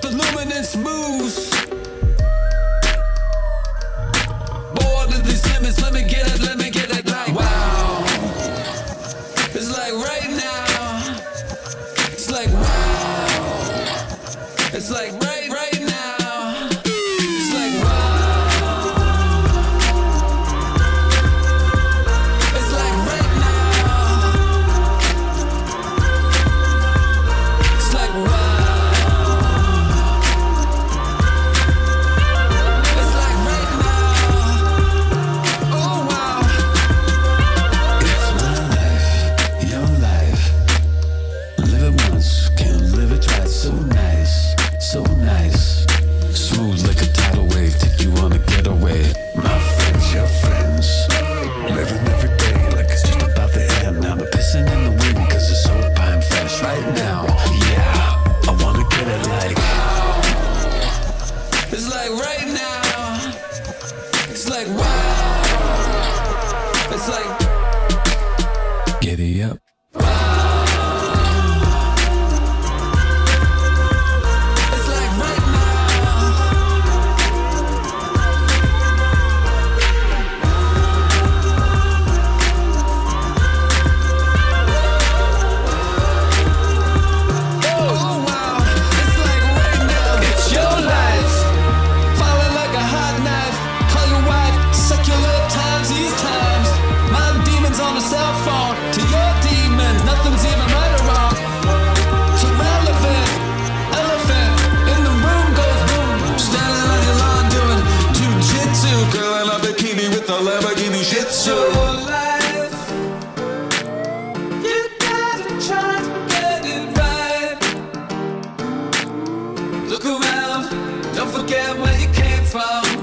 the luminous moves. Bored of these limits, let me get it like wow. It's like right now. It's like wow. It's like right now. It's like wow. It's like right now. It's like wow. It's like right now. Oh wow. It's my life, your life. Live it once, can't live it twice. So nice, so nice. Smooth like a tidal wave, take you on a getaway. My friends, your friends. Living every day like it's just about the end. Now they're pissing in the wind cause it's so pine fresh right now. Yeah, I wanna get it like it's like right now. It's like wow. It's like giddy up. It's like right now. Oh wow. It's like right now. It's your life. Falling like a hot knife. Call your wife, secular times these times. My demons on a cell phone. To your demons, nothing's even right or wrong. So relevant, elephant in the room goes boom. Standing on your lawn doing jujitsu. Girl in a bikini with a Lamborghini Shih Tzu. Your life, you gotta try to get it right. Look around, don't forget where you came from.